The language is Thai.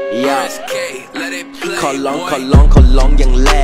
ขอร้องอย่างแร